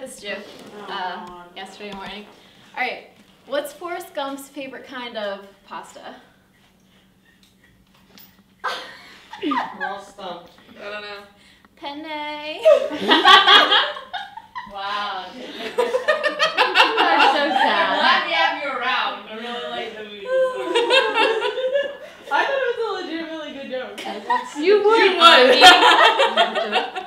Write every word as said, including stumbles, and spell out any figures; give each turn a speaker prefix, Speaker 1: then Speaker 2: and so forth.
Speaker 1: this joke uh, yesterday morning. All right, what's Forrest Gump's favorite kind of pasta?
Speaker 2: We're all stumped.
Speaker 3: I don't know.
Speaker 1: Penne.
Speaker 3: Wow.
Speaker 1: You are so
Speaker 3: I'm
Speaker 1: sad.
Speaker 3: glad we have you around. I really like the movie.
Speaker 2: I thought it was a legitimately good joke.
Speaker 1: You would.
Speaker 3: You would.